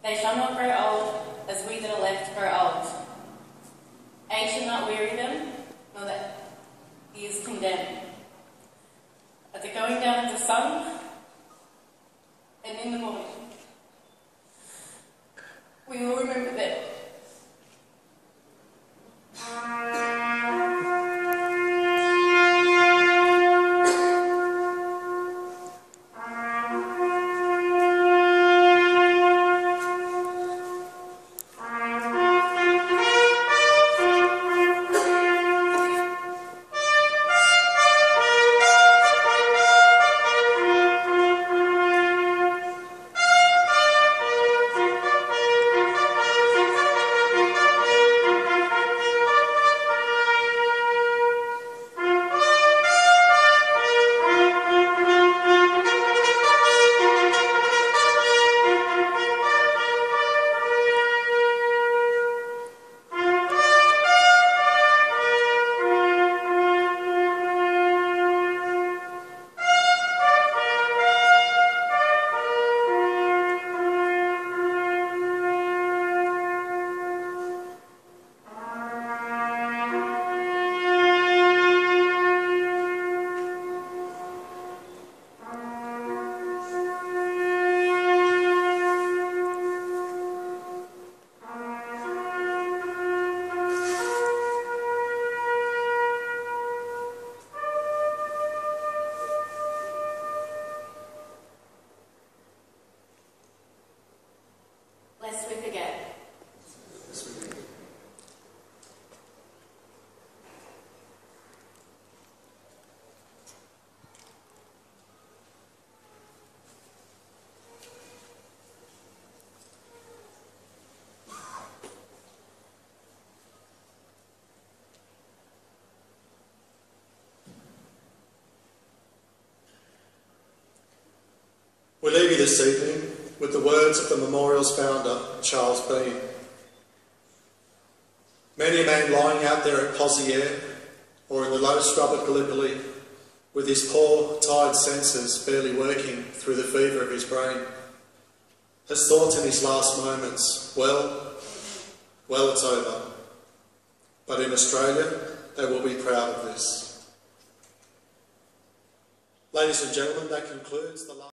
They shall not grow old as we that are left grow old. Age shall not weary them, nor that he is condemned. At the going down of the sun, and in the morning, we will remember them. Lest we forget. We leave you this evening with the words of the memorial's founder, Charles Bean. Many a man lying out there at Pozieres or in the low scrub at Gallipoli, with his poor, tired senses barely working through the fever of his brain, has thought in his last moments, well, it's over. But in Australia, they will be proud of this. Ladies and gentlemen, that concludes the last...